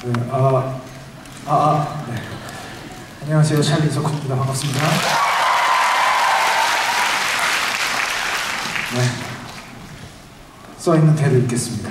네, 네. 안녕하세요, 찰리 이석훈입니다. 반갑습니다. 네, 써있는 대로 읽겠습니다.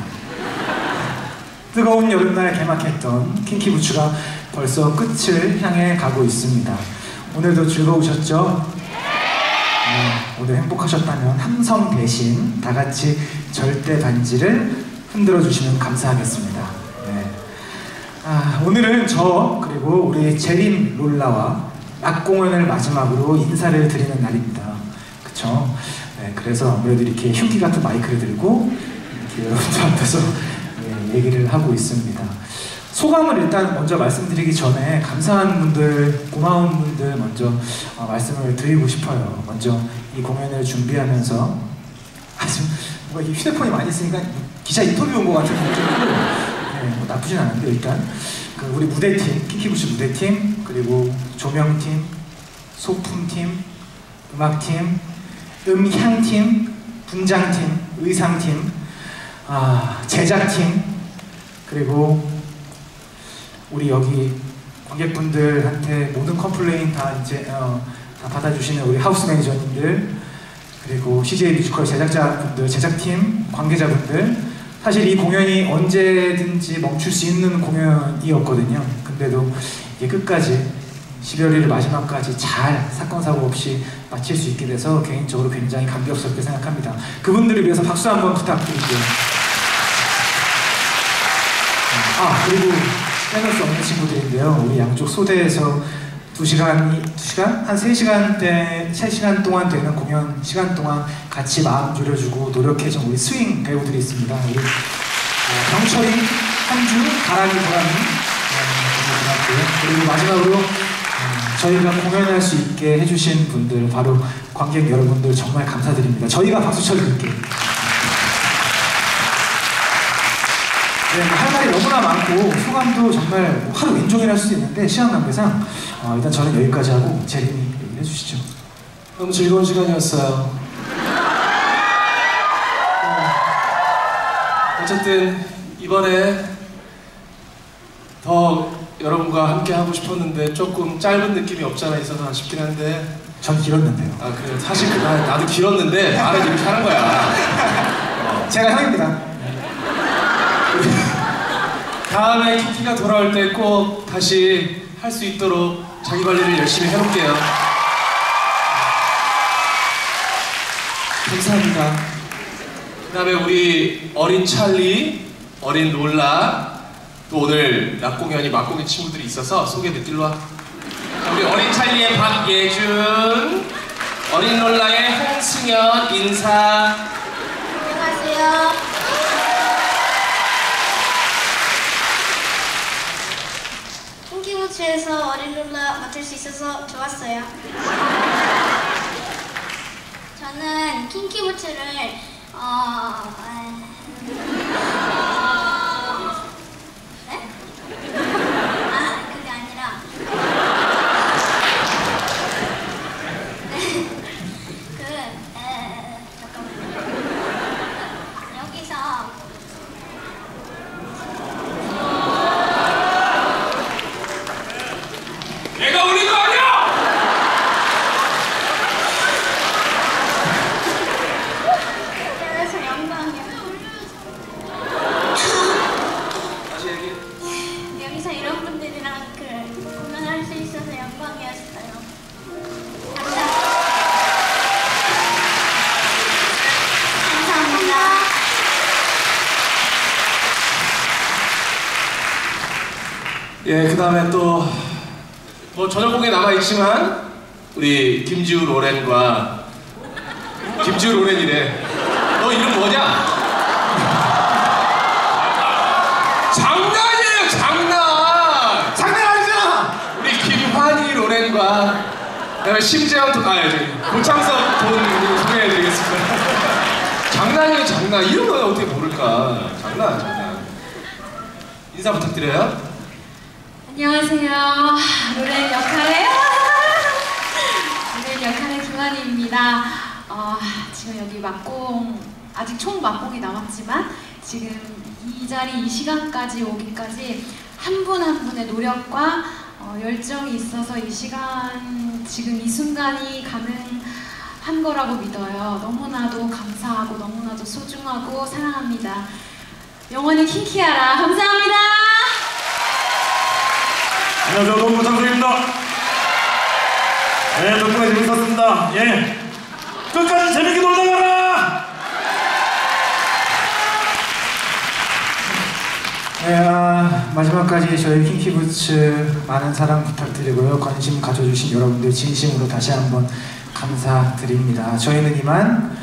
뜨거운 여름날 개막했던 킹키부츠가 벌써 끝을 향해 가고 있습니다. 오늘도 즐거우셨죠? 네, 오늘 행복하셨다면 함성 대신 다같이 절대 반지를 흔들어 주시면 감사하겠습니다. 네. 오늘은 저 그리고 우리 제린 롤라와 락 공연을 마지막으로 인사를 드리는 날입니다. 그쵸? 네, 그래서 아무래도 이렇게 흉기 같은 마이크를 들고 이렇게 여러분들 앞에서 얘기를 하고 있습니다. 소감을 일단 먼저 말씀드리기 전에 감사한 분들, 고마운 분들 먼저 말씀을 드리고 싶어요. 먼저 이 공연을 준비하면서 아주 뭔가 휴대폰이 많이 있으니까 기자 인터뷰 온 것 같은 느낌이고, 네, 뭐 나쁘진 않은데 일단 우리 무대팀, 킹키부츠 무대팀, 그리고 조명팀, 소품팀, 음악팀, 음향팀, 분장팀, 의상팀, 제작팀, 그리고 우리 여기 관객분들한테 모든 컴플레인 다 이제 다 받아주시는 우리 하우스 매니저님들, 그리고 CJ 뮤지컬 제작자분들, 제작팀, 관계자분들. 사실 이 공연이 언제든지 멈출 수 있는 공연이었거든요. 근데도 이게 끝까지 12월 1일 마지막까지 잘 사건 사고 없이 마칠 수 있게 돼서 개인적으로 굉장히 감격스럽게 생각합니다. 그분들을 위해서 박수 한번 부탁드릴게요. 그리고 빼놓을 수 없는 친구들인데요. 우리 양쪽 소대에서 2시간? 한 3시간 동안 되는 공연 시간 동안 같이 마음 졸여주고 노력해준 우리 스윙 배우들이 있습니다. 우리 병철이, 한주, 가랑이, 보람이 그리고 마지막으로 저희가 공연할 수 있게 해주신 분들, 바로 관객 여러분들 정말 감사드립니다. 저희가 박수 쳐드릴게요. 네, 할 말이 너무나 많고 소감도 정말 하루 왼종일 할 수도 있는데 시간 관계상 일단 저는 여기까지 하고 제린이 얘기를 해주시죠. 너무 즐거운 시간이었어요. 어쨌든 이번에 더 여러분과 함께 하고 싶었는데 조금 짧은 느낌이 없잖아 있어서 아쉽긴 한데. 전 길었는데요. 그래, 사실 나도 길었는데 말을 이렇게 하는 거야. 제가 형입니다. 다음에 킹키가 돌아올 때 꼭 다시 할 수 있도록 자기 관리를 열심히 해볼게요. 감사합니다. 그 다음에 우리 어린 찰리, 어린 롤라, 또 오늘 낮 공연이 막공인 친구들이 있어서 소개해드릴로 와. 우리 어린 찰리의 박예준, 어린 롤라의 홍승현 인사. 안녕하세요. 킹키부츠에서 어린 롤라 맡을 수 있어서 좋았어요. 저는 킹키부츠를 네? 그게 아니라 잠깐만요. 여기서 내가 우리 거 아니야! 그래서 영광이야. 다시 얘기해. 여기서 이런 분들이랑 공연할 수 있어서 영광이었어요. 감사합니다. 예, 그 다음에 또 뭐 저녁 공에 남아있지만 우리 김지우 로렌과 김지우 로렌이래. 너 이름 뭐냐? 장난이에요, 장난! 장난 아니잖아! 우리 김환희 로렌과 그다음에 심재영 고창석 돈 소개해드리겠습니다. 장난이에요, 장난. 이런 거 어떻게 모를까? 장난. 인사 부탁드려요. 안녕하세요. 노래 역할의 김환희입니다. 지금 여기 막공, 아직 총 막공이 남았지만 지금 이 자리, 이 시간까지 오기까지 한 분 한 분의 노력과 열정이 있어서 이 시간, 지금 이 순간이 가능한 거라고 믿어요. 너무나도 감사하고 너무나도 소중하고 사랑합니다. 영원히 킹키하라. 감사합니다. 안녕하세요, 동부 장소입니다. 네, 덕분에 재밌었습니다. 예, 끝까지 재밌게 놀다 가라. 네, 마지막까지 저희 킹키부츠 많은 사랑 부탁드리고요. 관심 가져주신 여러분들 진심으로 다시 한번 감사드립니다. 저희는 이만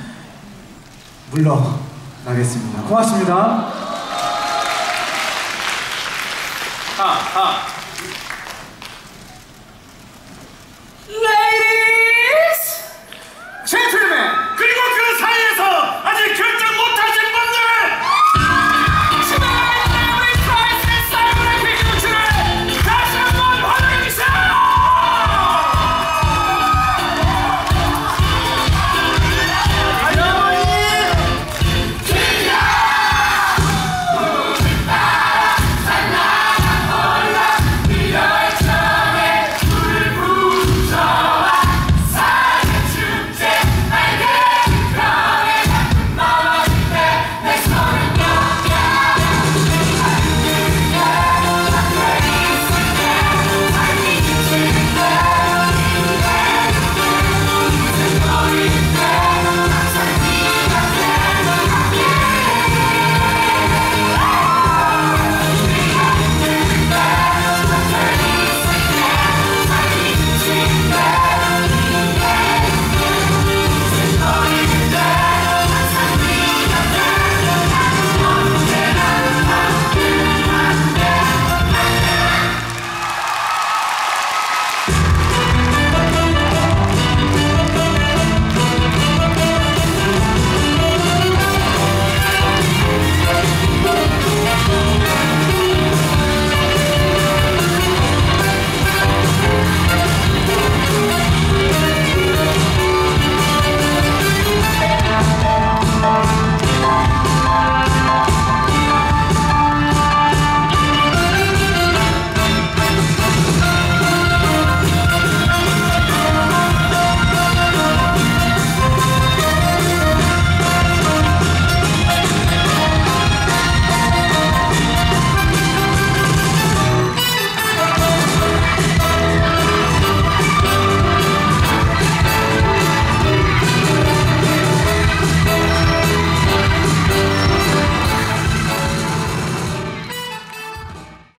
물러나겠습니다. 고맙습니다. 하.